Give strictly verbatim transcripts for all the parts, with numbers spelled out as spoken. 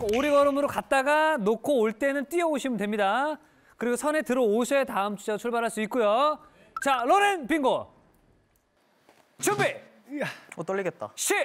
오리걸음으로 갔다가 놓고 올 때는 뛰어오시면 됩니다. 그리고 선에 들어오셔야 다음 주자 출발할 수 있고요. 자, 로렌 빙고. 준비. 어, 떨리겠다. 시작.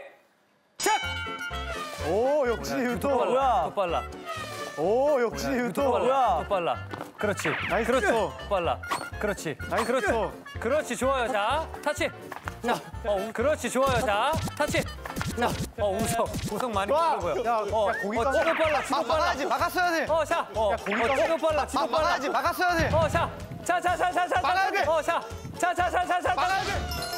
오, 역시 유토. 뭐야? 더 빨라. 오, 역시 유토. 뭐야? 더 빨라. 그렇지. 나이스. 그렇지. 더 빨라. 그렇지. 나이스. 그렇지. 그렇지. 좋아요. 자, 타치. 자, 어, 우- 그렇지. 좋아요. 자, 타치. 자, 어, 우석. 우석 많이 와. 보고요. 야, 어, 야, 거기까지. 어, 지도 빨라. 지도 빨라. 막아야지, 막았어야 돼. 어, 자. 어, 어, 지도 빨라. 지도 빨라. 막아야지, 막았어야 돼. 어, 자. 자, 자, 자, 자, 자. 막아야 돼. 어, 자. 자, 자, 자, 자, 자. 막아야 돼.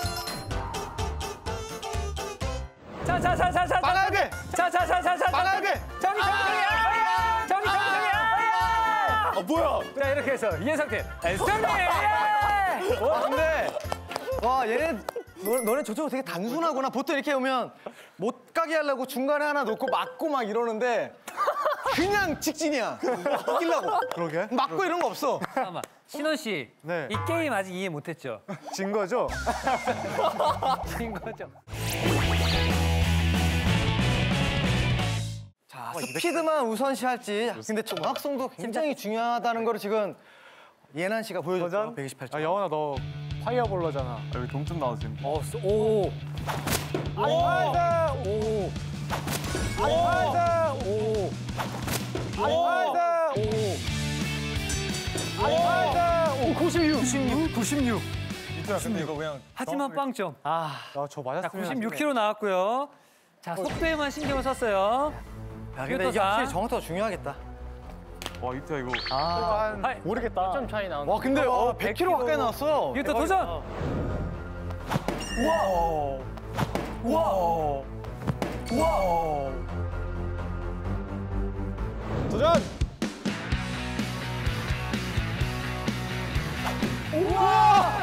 자, 자, 자, 자, 자. 막아야 돼. 자, 자, 자, 자, 자. 막아야 돼. 저기, 저기야. 저기, 저기야. 아, 뭐야? 자, 이렇게 해서 이 상태. 승리! 와, 근데 와, 얘네 너, 너네 저쪽으로 되게 단순하구나. 보통 이렇게 오면 못 가게 하려고 중간에 하나 놓고 막고 막 이러는데 그냥 직진이야. 이기려고. 그러게. 막고 이런 거 없어. 잠깐만. 신원 씨, 네. 이 게임 아직 이해 못했죠? 진 거죠? 진 거죠? 자, 스피드만 우선시할지. 근데 정확성도 굉장히 중요하다는 거를 지금 예난 씨가 보여줬죠. 도전? 백이십팔 점. 아, 여원아, 너 파이어볼러잖아. 아, 여기 동점 나왔어 지금. 어, 쏘- 오. 아니, 파이트! 오. 아니, 파이트! 오. 아니, 파이트! 아니, 파이트! 오, 구십육. 구십육. 구십육. 이따 근데 이거 그냥. 하지만 빵점. 아, 저 맞았으면. 자, 구십육 킬로미터 나왔고요. 자, 속도에만 신경을 썼어요. 야, 근데 이게 확실히 정확도가 중요하겠다. 와 이따 이거. 아, 하이. 모르겠다. 점 차이 나온. 와, 근데 어, 백 킬로미터 가까이 나왔어. 이거 또 도전! 우와. 우와. 우와. 도전! 우와.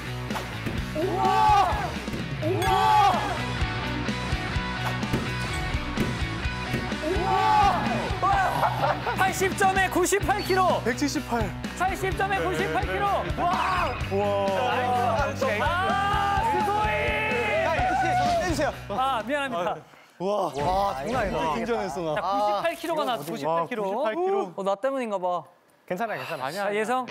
우와. 우와. 팔십 점에 구십팔 킬로미터. 백칠십팔. 팔십 점에 구십팔 킬로미터. 와! 우와. 아, 스고이! 야, 이거 떼주세요. 아, 미안합니다. 우와. 와, 장난 아니다. 긴장했어, 나. 자, 구십팔 킬로미터가 나왔어. 구십팔 킬로미터. 구십팔 킬로미터. 어, 나 때문인가 봐. 괜찮아, 괜찮아. 아니야. 자, 예성.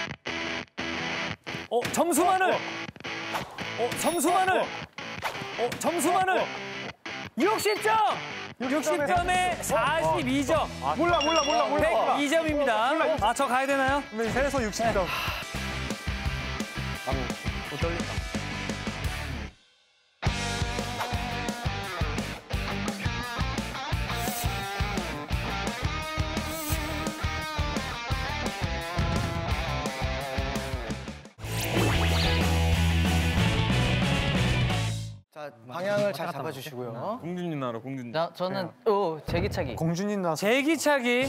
어, 점수만을. 어, 점수만을. 어, 점수만을. 육십 점. 육십 점에 사십이 점. 몰라, 몰라, 몰라, 몰라. 백이 점입니다. 아, 저 가야 되나요? 세에서 육십 점. 못 떨린다. 자, 방향을 잘 잡아주시고요. 공준님 나라 공준님. 자, 저는 오 제기차기. 공준이 나. 제기차기.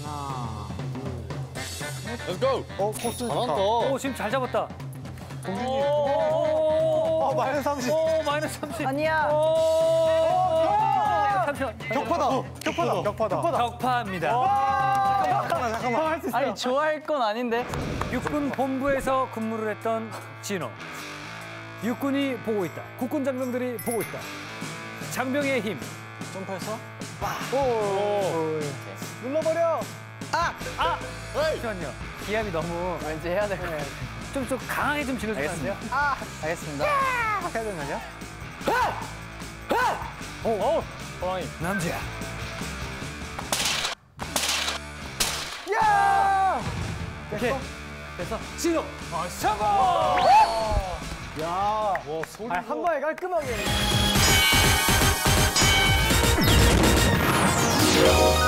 Let's go. 어, 코스 좋다. 오, 지금 잘 잡았다. 공준이. 오, 어, 마이너스 삼십. 오, 마이너스 삼십. 아니야. 오, 잠시만. 격파다. 격파다. 격파다. 격파입니다. 잠깐만, 잠깐만. 할 수 있어. 아니 좋아할 건 아닌데. 육군 본부에서 근무를 했던 진호. 육군이 보고 있다. 국군 장병들이 보고 있다. 장병의 힘. 점프해서. 오. 눌러버려. 아! 잠시만요. 기압이 너무 왠지 해야 될 것 같아. 좀, 좀 강하게 좀 질러주면 안 돼요? 알겠습니다. 해야 되는 거 아니야? 오, 오, 호랑이. 남자야. 야! 오케이. 됐어. 진호. 아, 성공! 야. 와, 소리. 아, 한 방에 깔끔하게.